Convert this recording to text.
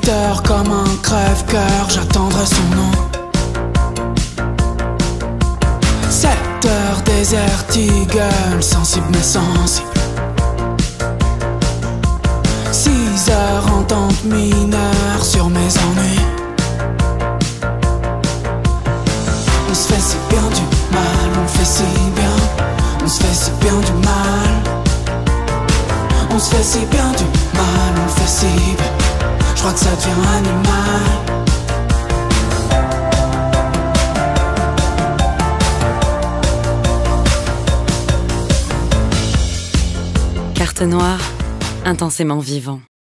heures comme un crève-cœur, j'attendrai son nom. 7 heures désert, eagle, sensible mais sensible. 6 heures entente mineure sur mes ennuis. On se fait si bien du mal, on fait si bien. On se fait si bien du mal. On se fait si bien du mal, on fait si bien. Je crois que ça devient animal. Carte noire, intensément vivant.